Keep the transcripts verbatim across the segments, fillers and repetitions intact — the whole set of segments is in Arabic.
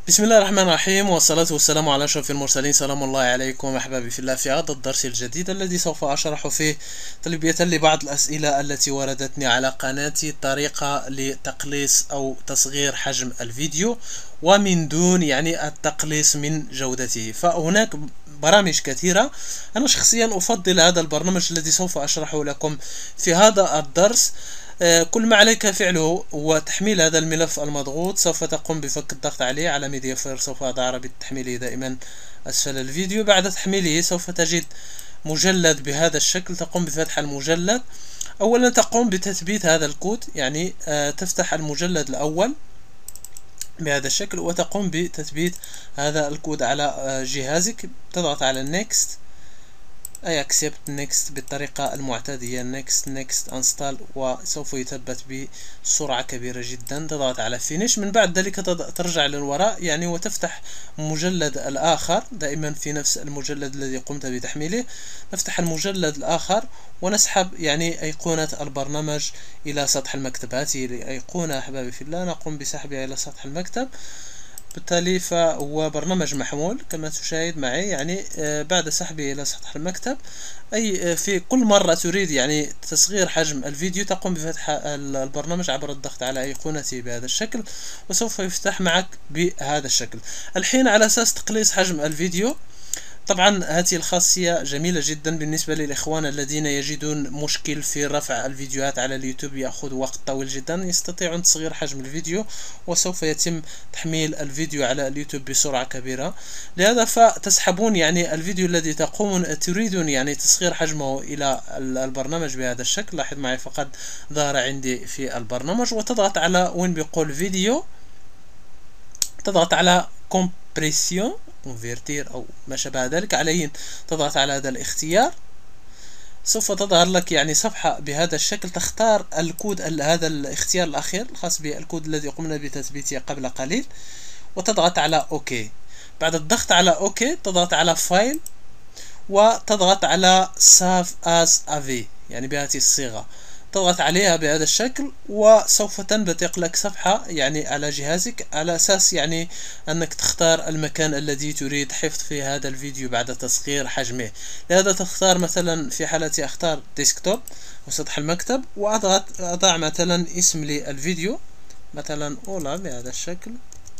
بسم الله الرحمن الرحيم، والصلاة والسلام على أشرف المرسلين. سلام الله عليكم أحبابي في الله، في هذا الدرس الجديد الذي سوف أشرح فيه تلبية لبعض الأسئلة التي وردتني على قناتي، طريقة لتقليص أو تصغير حجم الفيديو ومن دون يعني التقليص من جودته. فهناك برامج كثيرة، أنا شخصيا أفضل هذا البرنامج الذي سوف أشرحه لكم في هذا الدرس. كل ما عليك فعله هو تحميل هذا الملف المضغوط. سوف تقوم بفك الضغط عليه على ميديا فاير، سوف أضع رابط تحميله دائما أسفل الفيديو. بعد تحميله سوف تجد مجلد بهذا الشكل، تقوم بفتح المجلد. أولا تقوم بتثبيت هذا الكود، يعني تفتح المجلد الأول بهذا الشكل وتقوم بتثبيت هذا الكود على جهازك. تضغط على next اي accept next بالطريقة المعتادة، next next install، وسوف يثبت بسرعة كبيرة جدا. تضغط على finish. من بعد ذلك ترجع للوراء يعني وتفتح المجلد الآخر، دائما في نفس المجلد الذي قمت بتحميله. نفتح المجلد الآخر ونسحب يعني أيقونة البرنامج إلى سطح المكتب. هذه الأيقونة أحبابي في الله نقوم بسحبها إلى سطح المكتب. بالتالي فهو برنامج محمول كما تشاهد معي، يعني بعد سحبه إلى سطح المكتب، أي في كل مرة تريد يعني تصغير حجم الفيديو تقوم بفتح البرنامج عبر الضغط على أيقونته بهذا الشكل، وسوف يفتح معك بهذا الشكل. الحين على أساس تقليص حجم الفيديو، طبعا هذه الخاصية جميلة جدا بالنسبة للإخوان الذين يجدون مشكل في رفع الفيديوهات على اليوتيوب، يأخذ وقت طويل جدا. يستطيعون تصغير حجم الفيديو وسوف يتم تحميل الفيديو على اليوتيوب بسرعة كبيرة. لهذا فتسحبون يعني الفيديو الذي تقومون تريدون يعني تصغير حجمه إلى البرنامج بهذا الشكل. لاحظ معي فقد ظهر عندي في البرنامج، وتضغط على وين بيقول فيديو، تضغط على كومبريسيون كونفرتير او ما شابه ذلك. عليه تضغط على هذا الاختيار، سوف تظهر لك يعني صفحة بهذا الشكل. تختار الكود، هذا الاختيار الأخير الخاص بالكود الذي قمنا بتثبيته قبل قليل، وتضغط على اوكي. بعد الضغط على اوكي تضغط على فايل وتضغط على ساف از افي، يعني بهذه الصيغة تضغط عليها بهذا الشكل، وسوف تنبثق لك صفحة يعني على جهازك على أساس يعني أنك تختار المكان الذي تريد حفظ فيه هذا الفيديو بعد تصغير حجمه. لهذا تختار مثلا في حالتي أختار ديسكتوب وسطح المكتب، وأضغط أضع مثلا اسم للفيديو مثلا أولا بهذا الشكل،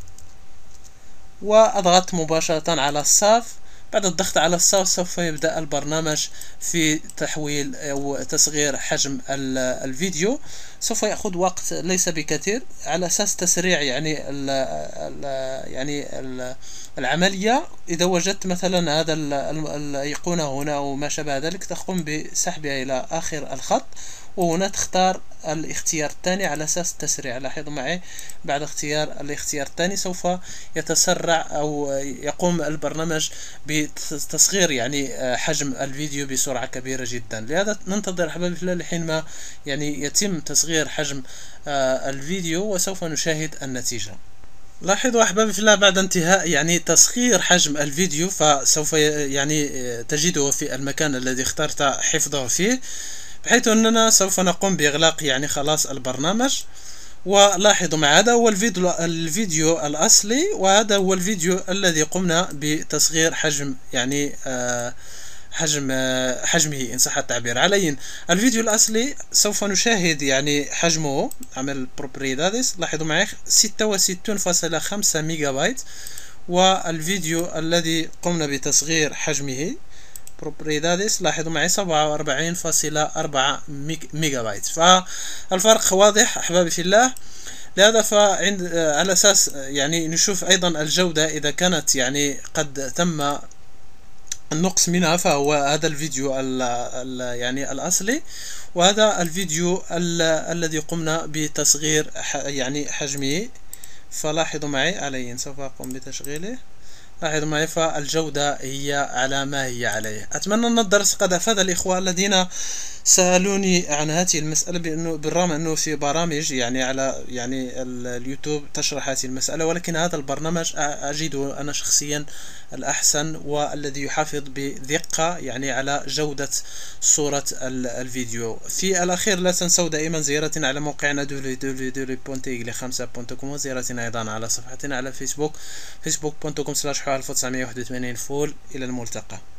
وأضغط مباشرة على الساف. بعد الضغط على الساوس سوف يبدأ البرنامج في تحويل أو تصغير حجم الفيديو. سوف يأخذ وقت ليس بكثير على أساس تسريع يعني ال ال يعني ال العملية. إذا وجدت مثلا هذا الأيقونة هنا أو ما شابه ذلك، تقوم بسحبها إلى آخر الخط، وهنا تختار الاختيار الثاني على أساس التسريع. لاحظوا معي بعد اختيار الاختيار الثاني سوف يتسرع أو يقوم البرنامج بتصغير يعني حجم الفيديو بسرعة كبيرة جدا. لهذا ننتظر أحبابي في الله لحين ما يعني يتم تصغير حجم الفيديو وسوف نشاهد النتيجة. لاحظوا أحبابي في الله بعد انتهاء يعني تصغير حجم الفيديو فسوف يعني تجده في المكان الذي اخترت حفظه فيه، بحيث أننا سوف نقوم بإغلاق يعني خلاص البرنامج. ولاحظوا مع هذا هو الفيديو, الفيديو الأصلي، وهذا هو الفيديو الذي قمنا بتصغير حجم يعني آه حجم آه حجمه إن صح التعبير. علي الفيديو الأصلي سوف نشاهد يعني حجمه عمل بروبريداديس، لاحظوا معي ستة وستين فاصلة خمسة ميجا بايت، والفيديو الذي قمنا بتصغير حجمه بروبريداديس لاحظوا معي سبعة وأربعين فاصلة أربعة ميجا بايت. فالفرق واضح أحبابي في الله. لهذا فعند على أساس يعني نشوف أيضا الجودة إذا كانت يعني قد تم النقص منها، فهو هذا الفيديو ال ال يعني الأصلي، وهذا الفيديو الذي قمنا بتصغير يعني حجمه. فلاحظوا معي علي سوف أقوم بتشغيله. لاحظوا معي، فالجودة هي على ما هي عليه. أتمنى أن الدرس قد أفاد الإخوة الذين سألوني عن هذه المسألة، بأنه بالرغم أنه في برامج يعني على يعني اليوتيوب تشرح هذه المسألة، ولكن هذا البرنامج أجده أنا شخصيا الأحسن والذي يحافظ بدقة يعني على جودة صورة الفيديو. في الأخير لا تنسوا دائما زيارتنا على موقعنا دبليو دبليو دبليو دوت إغلي خمسة دوت كوم، وزيارتنا أيضا على صفحتنا على فيسبوك فيسبوك دوت كوم سلاش حوالي ألف وتسعمائة وواحد وثمانين فول. إلى الملتقى.